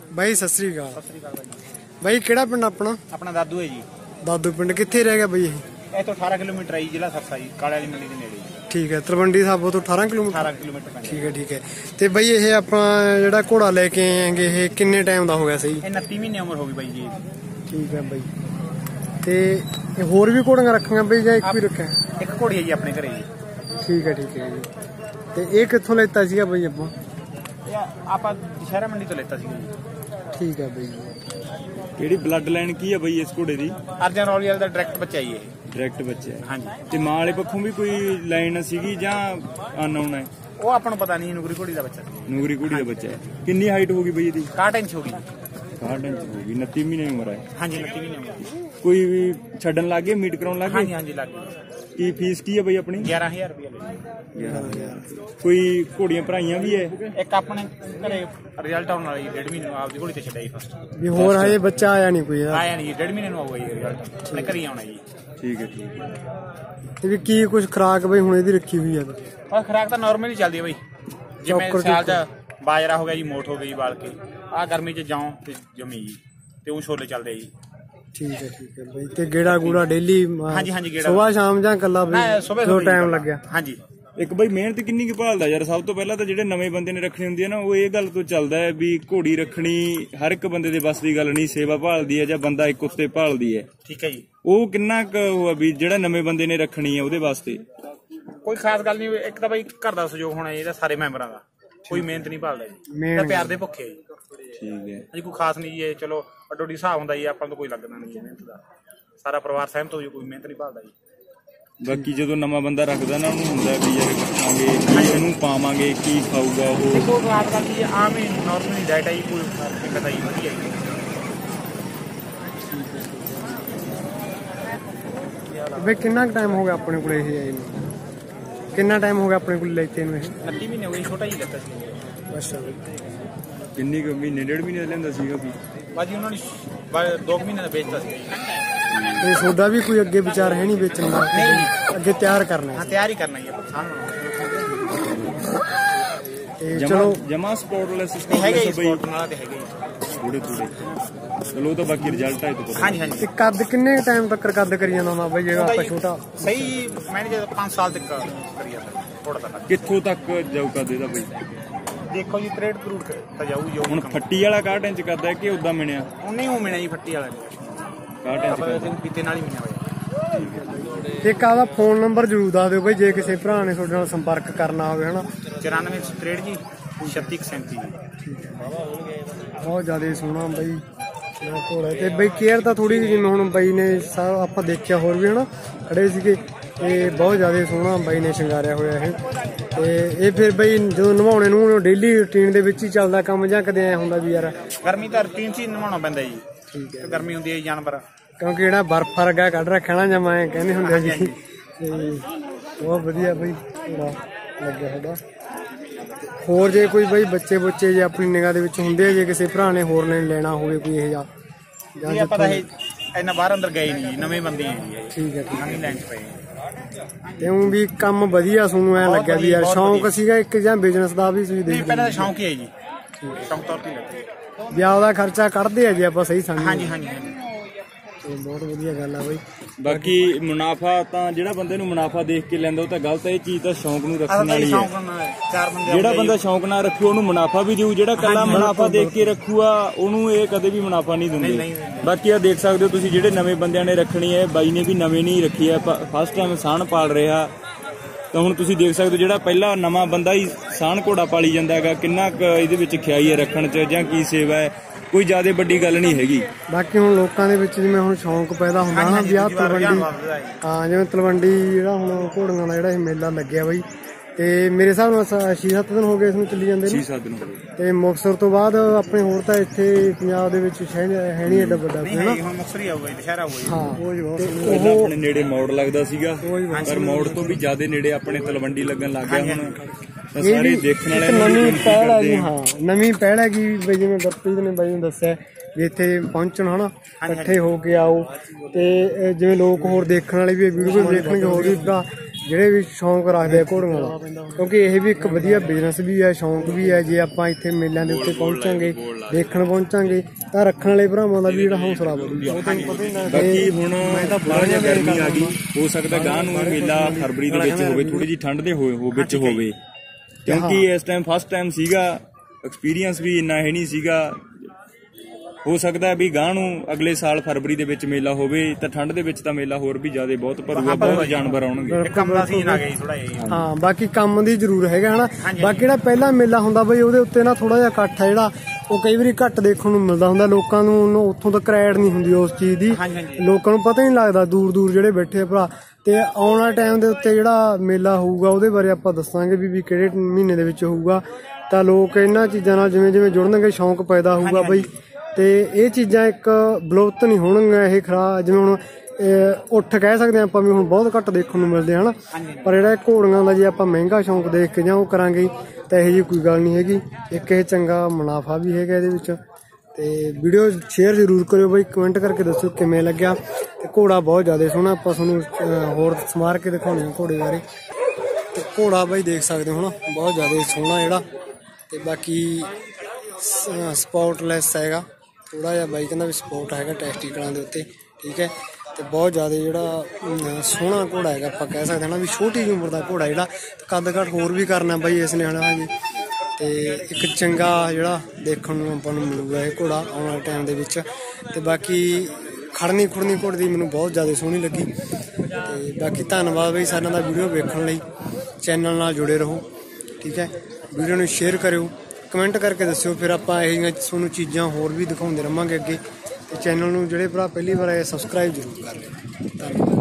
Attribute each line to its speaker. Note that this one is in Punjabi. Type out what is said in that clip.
Speaker 1: ਬਾਈ ਸਤਿ ਸ੍ਰੀ ਅਕਾਲ।
Speaker 2: ਸਤਿ ਸ੍ਰੀ ਅਕਾਲ ਬਾਈ।
Speaker 1: ਬਾਈ ਕਿਹੜਾ ਪਿੰਡ ਆਪਣਾ?
Speaker 2: ਆਪਣਾ ਦਾਦੂ ਹੈ ਜੀ।
Speaker 1: ਦਾਦੂ ਪਿੰਡ ਕਿੱਥੇ ਰਹਿ ਗਿਆ ਬਾਈ ਇਹ?
Speaker 2: ਇਹ ਤੋਂ 18 ਕਿਲੋਮੀਟਰ ਹੈ ਜੀ, ਜ਼ਿਲ੍ਹਾ ਸਰਸਾ ਜੀ, ਕਾਲੇ ਵਾਲੀ ਮੰਡੀ ਦੇ ਨੇੜੇ।
Speaker 1: ਠੀਕ ਹੈ, ਤਲਵੰਡੀ ਸਾਬੋ ਤੋਂ 18 ਕਿਲੋਮੀਟਰ।
Speaker 2: 18 ਕਿਲੋਮੀਟਰ ਪੈਂਦਾ।
Speaker 1: ਠੀਕ ਹੈ ਠੀਕ ਹੈ। ਤੇ ਬਾਈ ਇਹ ਆਪਾਂ ਜਿਹੜਾ ਘੋੜਾ ਲੈ ਕੇ ਆਏ ਆਂਗੇ ਇਹ ਕਿੰਨੇ ਟਾਈਮ ਦਾ ਹੋ ਗਿਆ ਸਹੀ?
Speaker 2: ਇਹ 29 ਮਹੀਨੇ ਉਮਰ ਹੋ ਗਈ ਬਾਈ ਜੀ।
Speaker 1: ਠੀਕ ਹੈ ਬਾਈ। ਤੇ ਹੋਰ ਵੀ ਘੋੜੀਆਂ ਰੱਖੀਆਂ ਬਾਈ ਜਾਂ ਇੱਕ ਵੀ ਰੱਖਿਆ?
Speaker 2: ਇੱਕ ਘੋੜੀ ਹੈ ਜੀ ਆਪਣੇ ਘਰੇ ਜੀ।
Speaker 1: ਠੀਕ ਹੈ ਜੀ। ਤੇ ਇਹ ਕਿੱਥੋਂ ਲੈਤਾ ਸੀਗਾ ਬਾਈ ਆਪਾਂ?
Speaker 2: ਇਹ ਆਪਾਂ ਸ਼ਹਿਰਾ ਮੰਡੀ ਤੋਂ ਲੈਤਾ ਸੀਗਾ ਜੀ।
Speaker 1: ਠੀਕ ਹੈ ਬਾਈ।
Speaker 3: ਕਿਹੜੀ ਬਲੱਡ ਲਾਈਨ ਕੀ ਹੈ ਬਾਈ ਇਸ ਘੋੜੇ ਦੀ?
Speaker 2: ਅਰਜਨ ਰੋਲੀਅਲ ਦਾ ਡਾਇਰੈਕਟ ਬੱਚਾ ਜੀ ਇਹ।
Speaker 3: ਡਾਇਰੈਕਟ ਬੱਚਾ ਹੈ।
Speaker 2: ਹਾਂਜੀ।
Speaker 3: ਤੇ ਮਾਂ ਵਾਲੇ ਪੱਖੋਂ ਵੀ ਕੋਈ ਲਾਈਨ ਸੀਗੀ ਜਾਂ ਅਨਨੋਨ ਹੈ?
Speaker 2: ਉਹ ਆਪਾਂ ਨੂੰ ਪਤਾ ਨਹੀਂ, ਨੂਗਰੀ ਘੋੜੀ ਦਾ ਬੱਚਾ ਸੀ।
Speaker 3: ਨੂਗਰੀ ਘੋੜੀ ਦਾ ਬੱਚਾ ਹੈ। ਕਿੰਨੀ ਹਾਈਟ ਹੋਗੀ ਬਾਈ ਇਹਦੀ?
Speaker 2: 61 ਇੰਚ ਹੋ ਗਈ।
Speaker 3: 60 ਇੰਚ ਹੋਗੀ। 29 ਮਹੀਨੇ ਉਮਰ ਹੈ।
Speaker 2: ਹਾਂਜੀ 29 ਮਹੀਨੇ ਉਮਰ।
Speaker 3: ਕੋਈ ਵੀ ਛੱਡਣ ਲੱਗ ਗਏ, ਮੀਟ ਕਰਾਉਣ ਲੱਗ ਗਏ?
Speaker 2: ਹਾਂਜੀ ਲੱਗ ਗਈ।
Speaker 3: ਕੀ ਫੀਸ ਕੀ ਹੈ ਬਾਈ ਆਪਣੀ?
Speaker 2: 11000 ਰੁਪਏ।
Speaker 3: 11,000। ਕੋਈ ਘੋੜੀਆਂ ਭਰਾਈਆਂ ਵੀ ਹੈ?
Speaker 2: ਇੱਕ ਆਪਣੇ ਘਰੇ ਰਿਜ਼ਲਟ ਆਉਣ ਵਾਲੀ 1.5 ਮਹੀਨੇ ਨੂੰ ਆਪਦੀ ਘੋੜੀ ਤੇ ਛੱਡਿਆ ਜੀ ਫਸਟ।
Speaker 1: ਵੀ ਹੋਰ ਹਜੇ ਬੱਚਾ ਆਇਆ ਨਹੀਂ ਕੋਈ?
Speaker 2: ਆਇਆ ਨਹੀਂ ਜੀ, 1.5 ਮਹੀਨੇ ਨੂੰ ਆਊਗਾ ਜੀ ਰਿਜ਼ਲਟ। ਆਪਣੇ ਘਰੇ ਆਉਣਾ ਜੀ।
Speaker 3: ਠੀਕ ਹੈ ਠੀਕ ਹੈ।
Speaker 1: ਤੇ ਵੀ ਕੀ ਕੁਝ ਖੁਰਾਕ ਬਾਈ ਹੁਣ ਇਹਦੀ ਰੱਖੀ ਹੋਈ ਹੈ?
Speaker 2: ਬਸ ਖੁਰਾਕ ਤਾਂ ਨਾਰਮਲ ਹੀ ਚੱਲਦੀ ਹੈ ਬਾਈ, ਜਿਵੇਂ ਸਿਆਲ ਚ ਬਾਜਰਾ ਹੋ ਗਿਆ ਜੀ, ਮੋਠ ਹੋ ਗਈ ਬਾਲ ਕੇ, ਆਹ ਗਰਮੀ ਚ ਜੌਂ ਤੇ ਜਮੀ ਜੀ, ਤੇ ਉਹ ਛੋਲੇ ਚੱਲਦੇ ਜੀ।
Speaker 1: ਠੀਕ ਹੈ ਬਾਈ। ਤੇ ਗੇੜਾ ਗੂੜਾ ਡੇਲੀ?
Speaker 2: ਹਾਂਜੀ ਗੇੜਾ
Speaker 1: ਸਵੇਰ ਸ਼ਾਮ ਜਾਂ ਕੱਲਾ ਬਾਈ ਜੋ ਟਾਈਮ ਲੱਗਿਆ?
Speaker 2: ਹਾਂਜੀ।
Speaker 3: ਇੱਕ ਬਾਈ ਮਿਹਨਤ ਕਿੰਨੀ ਕੁ ਭਾਲਦਾ ਯਾਰ? ਸਭ ਤੋਂ ਪਹਿਲਾਂ ਤਾਂ ਜਿਹੜੇ ਨਵੇਂ ਬੰਦੇ ਨੇ ਰੱਖਣੀ ਹੁੰਦੀ ਹੈ ਨਾ, ਉਹ ਇਹ ਗੱਲ ਤੋਂ ਚੱਲਦਾ ਹੈ ਵੀ ਘੋੜੀ ਰੱਖਣੀ ਹਰ ਇੱਕ ਬੰਦੇ ਦੇ ਵੱਸ ਦੀ ਗੱਲ ਨਹੀਂ। ਸੇਵਾ ਭਾਲਦੀ ਹੈ ਜਾਂ ਬੰਦਾ ਇੱਕ ਉੱਤੇ ਭਾਲਦੀ ਹੈ।
Speaker 2: ਠੀਕ ਹੈ ਜੀ।
Speaker 3: ਉਹ ਕਿੰਨਾ ਕੁ ਵੀ ਜਿਹੜਾ ਨਵੇਂ ਬੰਦੇ ਨੇ ਰੱਖਣੀ ਹੈ ਉਹਦੇ ਵਾਸਤੇ?
Speaker 2: ਕੋਈ ਖਾਸ ਗੱਲ ਨਹੀਂ। ਇੱਕ ਤਾਂ ਬਾਈ ਘਰ ਦਾ ਸਹਿਯੋਗ ਹੋਣਾ ਚਾਹੀਦਾ ਸਾਰੇ ਮੈਂਬਰਾਂ ਦਾ। ਕੋਈ ਮਿਹਨਤ ਨਹੀਂ ਭਾਲਦਾ ਜੀ, ਤਾਂ ਪਿਆਰ ਦੇ ਭੁੱਖੇ ਜੀ।
Speaker 3: ਠੀਕ ਹੈ
Speaker 2: ਜੀ। ਕੋਈ ਖਾਸ ਨਹੀਂ ਜੀ, ਚਲੋ ਅੱਡੋ-ਅੱਡੀ ਹਿਸਾਬ ਹੁੰਦਾ ਜੀ, ਆਪਾਂ ਨੂੰ ਕੋਈ ਲੱਗਦਾ ਨਹੀਂ ਮਿਹਨਤ ਦਾ। ਸਾਰਾ ਪਰਿਵਾਰ ਸਹਿਮਤ ਹੋ ਜੀ, ਕੋਈ ਮਿਹਨਤ ਨਹੀਂ ਭਾਲਦਾ ਜੀ। ਬਾਕੀ
Speaker 3: ਜਦੋਂ ਨਵਾਂ ਬੰਦਾ ਰੱਖਦਾ ਨਾ, ਉਹਨੂੰ ਹੁੰਦਾ ਵੀ ਯਾਰ ਰੱਖਾਂਗੇ ਇਹਨੂੰ, ਪਾਵਾਂਗੇ ਕੀ ਖਾਊਗਾ ਉਹ।
Speaker 2: ਦੇਖੋ ਖਾਸ ਗੱਲ ਜੀ, ਆਮ ਹੀ ਨਾਰਮਲੀ ਡਾਇਟ ਹੈ ਜੀ, ਕੋਈ ਦਿੱਕਤ ਆਈ ਵਧੀਆ ਜੀ।
Speaker 1: ਬਈ ਕਿੰਨਾ ਟਾਈਮ ਹੋ ਗਿਆ ਆਪਣੇ ਕੋਲ ਇਹ ਆਏ ਨੂੰ? ਕਿੰਨਾ ਟਾਈਮ ਹੋ ਗਿਆ ਆਪਣੇ ਕੋਲ ਲੈਤੇ ਨੂੰ ਇਹ?
Speaker 2: 29 ਮਹੀਨੇ ਹੋ ਗਏ। ਛੋਟਾ ਹੀ ਲੈਤਾ ਸੀ।
Speaker 1: ਅੱਛਾ।
Speaker 3: ਕਿੰਨੀ ਕੁ ਮਹੀਨੇ, 1.5 ਮਹੀਨੇ ਦਾ ਲੈਂਦਾ ਸੀਗਾ ਵੀ?
Speaker 2: ਬਾਜੀ ਉਹਨਾਂ ਨੇ 2 ਮਹੀਨੇ ਦਾ ਵੇਚਤਾ ਸੀ।
Speaker 1: ਤੇ ਤੁਹਾਡਾ ਵੀ ਕੋਈ ਅੱਗੇ ਵਿਚਾਰ ਹੈ ਨਹੀਂ ਵੇਚਣ ਦਾ? ਅੱਗੇ ਤਿਆਰ ਕਰਨਾ?
Speaker 2: ਹਾਂ, ਤਿਆਰ ਹੀ ਕਰਨਾ ਹੀ ਹੈ ਸਾਨੂੰ।
Speaker 1: ਤੇ ਚਲੋ
Speaker 3: ਜਮਾ ਸਪੋਰਟਲੈਸ ਸਿਸਟਮ
Speaker 2: ਹੈਗਾ ਜੀ, ਸਪੋਰਟ ਨਾਲ ਤੇ ਹੈਗਾ ਜੀ
Speaker 3: ਥੋੜੇ ਚਲੋ, ਤਾਂ ਬਾਕੀ ਰਿਜ਼ਲਟ ਆਏ ਤਾਂ।
Speaker 2: ਹਾਂਜੀ।
Speaker 1: ਤੇ ਕੱਦ ਕਿੰਨੇ ਟਾਈਮ ਤੱਕ ਕੱਦ ਕਰੀ ਜਾਂਦਾ ਹੁੰਦਾ ਬਾਈ ਜਿਹੜਾ ਆਪਾਂ ਛੋਟਾ?
Speaker 2: ਸਹੀ ਮੈਨੇਜਰ 5 ਸਾਲ ਤੱਕ ਕਰੀ ਜਾਂਦਾ ਥੋੜਾ ਤੱਕ।
Speaker 3: ਕਿੱਥੋਂ ਤੱਕ ਜਾਊ ਕੱਦ ਇਹਦਾ ਬਾਈ?
Speaker 2: ਦੇਖੋ ਜੀ 63 ਕਰੂੜ ਤਾਂ ਜਾਊ ਜੋ।
Speaker 3: ਹੁਣ ਫੱਟੀ ਵਾਲਾ 61 ਇੰਚ ਕਰਦਾ ਹੈ ਕਿ ਉਦਾਂ ਮਿਣਿਆ?
Speaker 2: ਉਹਨੇ ਹੀ ਮਿਣਿਆ ਜੀ ਫੱਟੀ ਵਾਲਾ
Speaker 3: 61 ਇੰਚ ਕਰਦਾ।
Speaker 2: ਪੀਤੇ ਨਾਲ ਹੀ ਮਿਣਿਆ ਹੋਇਆ।
Speaker 1: ਤੇ ਕਾਹਦਾ ਫੋਨ ਨੰਬਰ ਜ਼ਰੂਰ ਦੱਸ ਦਿਓ ਬਾਈ ਜੇ ਕਿਸੇ ਭਰਾ ਨੇ ਤੁਹਾਡੇ ਨਾਲ ਸੰਪਰਕ ਕਰਨਾ ਹੋਵੇ ਹਨਾ।
Speaker 2: 9463 ਜੀ 3637 ਜੀ।
Speaker 1: ਬਹੁਤ ਜ਼ਿਆਦਾ ਸੋਹਣਾ ਬਾਈ ਘੋੜਾ। ਤੇ ਬਾਈ ਕੇਅਰ ਤਾਂ ਥੋੜੀ ਜਿਹੀ ਜਿਵੇਂ ਹੁਣ ਬਾਈ ਨੇ ਆਪਾਂ ਦੇਖਿਆ ਹੋਰ ਵੀ ਹਨਾ ਖੜੇ ਸੀਗੇ, ਇਹ ਬਹੁਤ ਜ਼ਿਆਦਾ ਸੋਹਣਾ ਬਾਈ ਨੇ ਸ਼ਿੰਗਾਰਿਆ ਹੋਇਆ ਇਹ। ਤੇ ਇਹ ਫਿਰ ਬਾਈ ਜਦੋਂ ਨਵਾਉਣੇ ਨੂੰ ਡੇਲੀ ਰੂਟੀਨ ਦੇ ਵਿੱਚ ਹੀ ਚੱਲਦਾ ਕੰਮ ਜਾਂ ਕਦੇ ਐ ਹੁੰਦਾ ਵੀ ਯਾਰ?
Speaker 2: ਗਰਮੀ ਤਾਂ ਰੂਟੀਨ 'ਚ ਹੀ ਨਵਾਉਣਾ ਪੈਂਦਾ ਜੀ।
Speaker 1: ਠੀਕ ਹੈ।
Speaker 2: ਗਰਮੀ ਹੁੰਦੀ ਹੈ ਜੀ ਜਾਨਵਰ,
Speaker 1: ਕਿਉਂਕਿ ਜਿਹੜਾ ਬਰਫ ਵਰਗਾ ਕੱਢ ਰੱਖਿਆ ਨਾ ਜਮਾ ਐ ਕਹਿੰਦੇ ਹੁੰਦੇ ਜੀ। ਤੇ ਬਹੁਤ ਵਧੀਆ ਬਾਈ ਘੋੜਾ ਲੱਗਿਆ ਸਾਡਾ। ਹੋਰ ਜੇ ਕੋਈ ਬਾਈ ਬੱਚੇ ਬੁੱਚੇ ਜੇ ਆਪਣੀ ਨਿਗਾਹ ਦੇ ਵਿੱਚ ਹੁੰਦੇ ਆ, ਜੇ ਕਿਸੇ ਭਰਾ ਨੇ ਹੋਰ ਨੇ ਲੈਣਾ ਹੋਵੇ ਕੋਈ ਇਹ ਜਿਹਾ
Speaker 2: ਜਾਂ ਆਪਾਂ ਤਾਂ ਇਹ ਇੰਨਾ ਬਾਹਰ ਅੰਦਰ ਗਏ ਨਹੀਂ ਜੀ, ਨਵੇਂ ਬੰਦੇ ਆ ਜੀ।
Speaker 1: ਠੀਕ ਹੈ
Speaker 2: ਨਵੀਂ ਲਾਈਨ 'ਚ ਪਏ।
Speaker 1: ਤੇ ਉਹ ਵੀ ਕੰਮ ਵਧੀਆ ਤੁਹਾਨੂੰ ਐ ਲੱਗਿਆ ਵੀ ਯਾਰ ਸ਼ੌਂਕ ਸੀਗਾ ਇੱਕ ਜਾਂ ਬਿਜ਼ਨਸ ਦਾ ਵੀ ਤੁਸੀਂ
Speaker 2: ਨਹੀਂ? ਪਹਿਲਾਂ ਤਾਂ ਸ਼ੌਂਕ ਹੀ ਹੈ ਜੀ, ਸ਼ੌਂਕ ਤੌਰ ਤੇ ਲੱਗਿਆ।
Speaker 1: ਵਿਆਹ ਦਾ ਖਰਚਾ ਕੱਢਦੇ ਆ ਜੇ ਆਪਾਂ ਸਹੀ ਸਮਝੀਏ?
Speaker 2: ਹਾਂਜੀ।
Speaker 1: ਬਹੁਤ ਵਧੀਆ ਗੱਲ ਆ ਬਾਈ।
Speaker 3: ਬਾਕੀ ਮੁਨਾਫਾ ਤਾਂ ਜਿਹੜਾ ਬੰਦੇ ਨੂੰ ਮੁਨਾਫਾ ਦੇਖ ਕੇ ਲੈਂਦਾ ਉਹ ਤਾਂ ਗਲਤ ਹੈ। ਇਹ ਚੀਜ਼ ਤਾਂ ਸ਼ੌਂਕ ਨੂੰ ਰੱਖਣ ਵਾਲੀ ਹੈ। ਜਿਹੜਾ ਬੰਦਾ ਸ਼ੌਂਕ ਨਾਲ ਰੱਖੂ ਉਹਨੂੰ ਮੁਨਾਫਾ ਵੀ ਦਿਊ, ਜਿਹੜਾ ਕੱਲਾ ਮੁਨਾਫਾ ਦੇਖ ਕੇ ਰੱਖੂਗਾ ਉਹਨੂੰ ਇਹ ਕਦੇ ਵੀ ਮੁਨਾਫਾ ਨਹੀਂ ਦਿੰਦੇ। ਬਾਕੀ ਆ ਦੇਖ ਸਕਦੇ ਹੋ ਤੁਸੀਂ, ਜਿਹੜੇ ਨਵੇਂ ਬੰਦਿਆਂ ਨੇ ਰੱਖਣੀ ਹੈ, ਬਾਈ ਨੇ ਵੀ ਨਵੇਂ ਨਹੀਂ ਰੱਖੀ ਹੈ, ਫਸਟ ਟਾਈਮ ਸਾਣ ਪਾਲ ਰਿਹਾ। ਤਾਂ ਹੁਣ ਤੁਸੀਂ ਦੇਖ ਸਕਦੇ ਹੋ ਜਿਹੜਾ ਪਹਿਲਾ ਨਵਾਂ ਬੰਦਾ ਹੀ ਸਾਣ ਘੋੜਾ ਪਾਲੀ ਜਾਂਦਾ ਹੈਗਾ, ਕਿੰਨਾ ਕੁ ਇਹਦੇ ਵਿੱਚ ਖਿਆਈ ਹੈ ਰੱਖਣ 'ਚ ਜਾਂ ਕੀ ਸੇਵਾ ਹੈ, ਕੋਈ ਜ਼ਿਆਦਾ ਵੱਡੀ ਗੱਲ ਨਹੀਂ ਹੈਗੀ।
Speaker 1: ਬਾਕੀ ਹੁਣ ਲੋਕਾਂ ਦੇ ਵਿੱਚ ਜਿਵੇਂ ਹੁਣ ਸ਼ੌਂਕ ਪੈਦਾ ਹੁੰਦਾ ਨਾ ਵੀ ਆਹ ਤਲਵੰਡੀ, ਹਾਂ ਜਿਵੇਂ ਤਲਵੰਡੀ ਜਿਹੜਾ ਹੁਣ ਘੋੜੀਆਂ ਦਾ ਜਿਹੜਾ ਇਹ ਮੇਲਾ ਲੱਗਿਆ ਬਾਈ, ਤੇ ਮੇਰੇ ਹਿਸਾਬ ਨਾਲ 6-7 ਦਿਨ ਹੋ ਗਏ ਇਸਨੂੰ ਚੱਲੀ ਜਾਂਦੇ ਨੇ।
Speaker 3: 6-7 ਦਿਨ ਹੋ ਗਏ।
Speaker 1: ਤੇ ਮੁਕਤਸਰ ਤੋਂ ਬਾਅਦ ਆਪਣੇ ਹੋਰ ਤਾਂ ਇੱਥੇ ਪੰਜਾਬ ਦੇ ਵਿੱਚ ਹੈ ਨਹੀਂ ਏਡਾ ਵੱਡਾ
Speaker 2: ਹੈ ਨਾ। ਹੁਣ ਮੁਕਤਸਰ ਹੀ ਆਊਗਾ, ਦੁਸ਼ਹਿਰਾ ਹੋਊਗਾ ਜੀ।
Speaker 1: ਹਾਂ
Speaker 3: ਪਹਿਲਾਂ ਆਪਣੇ ਨੇੜੇ ਮੋੜ ਲੱਗਦਾ ਸੀਗਾ, ਪਰ ਮੋੜ ਤੋਂ ਵੀ ਜ਼ਿਆਦਾ ਨੇੜੇ ਆਪਣੇ ਤਲਵੰਡੀ ਲੱਗਣ ਲੱਗ ਗਿਆ ਹੁਣ। ਸਾਰੇ ਦੇਖਣ ਵਾਲੇ
Speaker 1: ਨਵੀਂ ਪਹਿਲ ਹੈਗੀ। ਹਾਂ ਨਵੀਂ ਪਹਿਲ ਹੈਗੀ ਬਈ, ਜਿਵੇਂ ਗੁਰਪ੍ਰੀਤ ਨੇ ਬਾਈ ਨੂੰ ਦੱਸਿਆ ਵੀ ਇੱਥੇ ਪਹੁੰਚਣ ਹਨਾ, ਇਕੱਠੇ ਹੋ ਕੇ ਆਓ। ਤੇ ਜਿਵੇਂ ਲੋਕ ਹੋਰ ਦੇਖਣ ਵਾਲੇ ਵੀ ਵੀਡੀਓ ਦੇਖਣਗੇ, ਹੋਰ ਵੀ ਜਿਹੜੇ ਵੀ ਸ਼ੌਂਕ ਰੱਖਦੇ ਆ ਘੋੜੀਆਂ ਦਾ, ਕਿਉਂਕਿ ਇਹ ਵੀ ਇੱਕ ਵਧੀਆ ਬਿਜ਼ਨਸ ਵੀ ਹੈ, ਸ਼ੌਂਕ ਵੀ ਹੈ। ਜੇ ਆਪਾਂ ਇੱਥੇ ਮੇਲਿਆਂ ਦੇ ਉੱਤੇ ਪਹੁੰਚਾਂਗੇ, ਦੇਖਣ ਪਹੁੰਚਾਂਗੇ, ਤਾਂ ਰੱਖਣ ਵਾਲੇ ਭਰਾਵਾਂ ਦਾ ਵੀ ਜਿਹੜਾ ਹੌਸਲਾ ਵਧੂਗਾ।
Speaker 3: ਬਾਕੀ ਹੁਣ ਬਾਹਰ ਗਰਮੀ ਆ ਗਈ, ਹੋ ਸਕਦਾ ਗਾਂ ਨੂੰ ਮੇਲਾ ਫਰਵਰੀ ਦੇ ਵਿੱਚ ਹੋਵੇ, ਥੋੜੀ ਜਿਹੀ ਠੰਡ ਦੇ ਵਿੱਚ ਹੋਵੇ, ਕਿਉਂਕਿ ਇਸ ਟਾਈਮ ਫਸਟ ਟਾਈਮ ਸੀਗਾ, ਐਕਸਪੀਰੀਅੰਸ ਵੀ ਇੰਨਾ ਹੈ ਨਹੀਂ ਸੀਗਾ। ਹੋ ਸਕਦਾ ਵੀ ਗਾਂ ਨੂੰ ਅਗਲੇ ਸਾਲ ਫਰਵਰੀ ਦੇ ਵਿੱਚ ਮੇਲਾ ਹੋਵੇ ਤਾਂ ਠੰਡ ਦੇ ਵਿੱਚ ਤਾਂ ਮੇਲਾ ਹੋਰ ਵੀ ਜ਼ਿਆਦਾ ਬਹੁਤ ਭਰੂਗਾ, ਬਹੁਤ ਜਾਨਵਰ ਆਉਣਗੇ।
Speaker 2: ਕੰਮ ਦਾ ਸੀਨ ਆ ਗਿਆ ਜੀ ਥੋੜਾ ਜਿਹਾ।
Speaker 1: ਹਾਂ, ਬਾਕੀ ਕੰਮ ਦੀ ਜ਼ਰੂਰ ਹੈਗਾ ਹਨਾ। ਬਾਕੀ ਜਿਹੜਾ ਪਹਿਲਾ ਮੇਲਾ ਹੁੰਦਾ ਬਈ ਉਹਦੇ ਉੱਤੇ ਨਾ ਥੋੜਾ ਜਿਹਾ ਇਕੱਠ ਹੈ ਜਿਹੜਾ ਉਹ ਕਈ ਵਾਰੀ ਘੱਟ ਦੇਖਣ ਨੂੰ ਮਿਲਦਾ ਹੁੰਦਾ, ਲੋਕਾਂ ਨੂੰ ਉੱਥੋਂ ਤੱਕ ਐਡ ਨਹੀਂ ਹੁੰਦੀ ਉਸ ਚੀਜ਼ ਦੀ, ਲੋਕਾਂ ਨੂੰ ਪਤਾ ਹੀ ਨਹੀਂ ਲੱਗਦਾ ਦੂਰ ਦੂਰ ਜਿਹੜੇ ਬੈਠੇ ਆ ਭਰਾ। ਤੇ ਆਉਣ ਵਾਲੇ ਟਾਈਮ ਦੇ ਉੱਤੇ ਜਿਹੜਾ ਮੇਲਾ ਹੋਊਗਾ ਉਹਦੇ ਬਾਰੇ ਆਪਾਂ ਦੱਸਾਂਗੇ ਵੀ ਕਿਹੜੇ ਮਹੀਨੇ ਦੇ ਵਿੱਚ ਹੋਊਗਾ, ਤਾਂ ਲੋਕ ਇਹਨਾਂ ਚੀਜ਼ਾਂ ਨਾਲ ਜਿਵੇਂ ਜਿਵੇਂ ਜੁੜਨਗੇ ਸ਼ੌਂਕ ਪੈਦਾ ਹੋਊਗਾ ਬਈ। ਤੇ ਇਹ ਚੀਜ਼ਾਂ ਇੱਕ ਬਲੌਤ ਨਹੀਂ ਹੋਣਗੀਆਂ, ਇਹ ਖਰਾ ਜਿਵੇਂ ਹੁਣ ਉੱਠ ਕਹਿ ਸਕਦੇ ਹਾਂ ਆਪਾਂ ਵੀ ਹੁਣ ਬਹੁਤ ਘੱਟ ਦੇਖਣ ਨੂੰ ਮਿਲਦੇ ਹਨ, ਪਰ ਜਿਹੜਾ ਘੋੜੀਆਂ ਦਾ ਜੇ ਆਪਾਂ ਮਹਿੰਗਾ ਸ਼ੌਂਕ ਦੇਖ ਕੇ ਜਾਂ ਉਹ ਕਰਾਂਗੇ ਤਾਂ ਇਹੋ ਜਿਹੀ ਕੋਈ ਗੱਲ ਨਹੀਂ ਹੈਗੀ। ਇੱਕ ਇਹ ਚੰਗਾ ਮੁਨਾਫਾ ਵੀ ਹੈਗਾ ਇਹਦੇ ਵਿੱਚ। ਤੇ ਵੀਡੀਓ ਸ਼ੇਅਰ ਜ਼ਰੂਰ ਕਰਿਓ ਬਈ, ਕਮੈਂਟ ਕਰਕੇ ਦੱਸਿਓ ਕਿਵੇਂ ਲੱਗਿਆ। ਤੇ ਘੋੜਾ ਬਹੁਤ ਜ਼ਿਆਦਾ ਸੋਹਣਾ, ਆਪਾਂ ਤੁਹਾਨੂੰ ਹੋਰ ਸਮਾਰ ਕੇ ਦਿਖਾਉਣੇ ਆ ਘੋੜੇ ਬਾਰੇ। ਤੇ ਘੋੜਾ ਬਈ ਦੇਖ ਸਕਦੇ ਹੋ ਨਾ, ਬਹੁਤ ਜ਼ਿਆਦਾ ਸੋਹਣਾ ਜਿਹੜਾ। ਤੇ ਬਾਕੀ ਸਪੋਰਟਲੈਸ ਹੈਗਾ, ਥੋੜਾ ਜਿਹਾ ਬਾਈ ਕਹਿੰਦਾ ਵੀ ਸਪੋਰਟ ਹੈਗਾ ਟੈਸਟੀਕਲਾਂ ਦੇ ਉੱਤੇ, ਠੀਕ ਹੈ। ਤੇ ਬਹੁਤ ਜ਼ਿਆਦਾ ਜਿਹੜਾ ਸੋਹਣਾ ਘੋੜਾ ਹੈਗਾ, ਆਪਾਂ ਕਹਿ ਸਕਦੇ ਹਾਂ ਨਾ ਵੀ ਛੋਟੀ ਜਿਹੀ ਉਮਰ ਦਾ ਘੋੜਾ ਜਿਹੜਾ, ਕੱਦ ਘੱਟ ਹੋਰ ਵੀ ਕਰਨਾ ਬਾਈ ਇਸ ਨੇ ਹਨਾ ਜੀ। ਤੇ ਇੱਕ ਚੰਗਾ ਜਿਹੜਾ ਦੇਖਣ ਨੂੰ ਆਪਾਂ ਨੂੰ ਮਿਲੂਗਾ ਇਹ ਘੋੜਾ ਆਉਣ ਵਾਲੇ ਟਾਈਮ ਦੇ ਵਿੱਚ। ਤੇ ਬਾਕੀ ਖੜਨੀ ਘੋੜੇ ਦੀ ਮੈਨੂੰ ਬਹੁਤ ਜ਼ਿਆਦਾ ਸੋਹਣੀ ਲੱਗੀ। ਤੇ ਬਾਕੀ ਧੰਨਵਾਦ ਬਈ ਸਾਰਿਆਂ ਦਾ ਵੀਡੀਓ ਵੇਖਣ ਲਈ, ਚੈਨਲ ਨਾਲ ਜੁੜੇ ਰਹੋ, ਠੀਕ ਹੈ। ਵੀਡੀਓ ਨੂੰ ਸ਼ੇਅਰ ਕਰਿਓ, ਕਮੈਂਟ ਕਰਕੇ ਦੱਸਿਓ, ਫਿਰ ਆਪਾਂ ਇਹ ਜਿਹੀਆਂ ਤੁਹਾਨੂੰ ਚੀਜ਼ਾਂ ਹੋਰ ਵੀ ਦਿਖਾਉਂਦੇ ਰਹਾਂਗੇ ਅੱਗੇ। ਤੇ ਚੈਨਲ ਨੂੰ ਜਿਹੜੇ ਭਰਾ ਪਹਿਲੀ ਵਾਰ ਆਏ ਸਬਸਕ੍ਰਾਈਬ ਜ਼ਰੂਰ ਕਰ ਲਿਓ। ਧੰਨਵਾਦ।